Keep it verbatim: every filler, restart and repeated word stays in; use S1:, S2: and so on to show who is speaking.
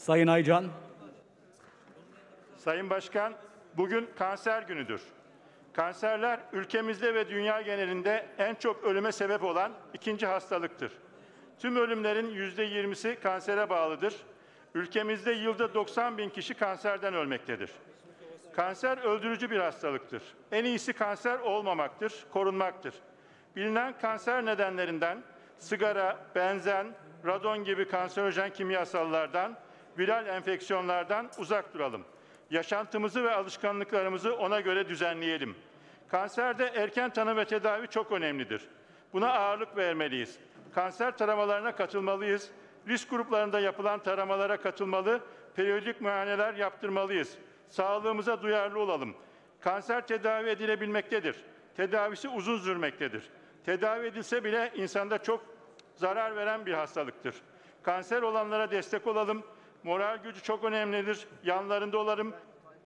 S1: Sayın Aycan.
S2: Sayın Başkan, bugün kanser günüdür. Kanserler ülkemizde ve dünya genelinde en çok ölüme sebep olan ikinci hastalıktır. Tüm ölümlerin yüzde yirmisi kansere bağlıdır. Ülkemizde yılda doksan bin kişi kanserden ölmektedir. Kanser öldürücü bir hastalıktır. En iyisi kanser olmamaktır, korunmaktır. Bilinen kanser nedenlerinden sigara, benzen, radon gibi kanserojen kimyasallardan, viral enfeksiyonlardan uzak duralım. Yaşantımızı ve alışkanlıklarımızı ona göre düzenleyelim. Kanserde erken tanı ve tedavi çok önemlidir. Buna ağırlık vermeliyiz. Kanser taramalarına katılmalıyız. Risk gruplarında yapılan taramalara katılmalı, periyodik muayeneler yaptırmalıyız. Sağlığımıza duyarlı olalım. Kanser tedavi edilebilmektedir. Tedavisi uzun sürmektedir. Tedavi edilse bile insanda çok zarar veren bir hastalıktır. Kanser olanlara destek olalım. Moral gücü çok önemlidir. Yanlarında olalım.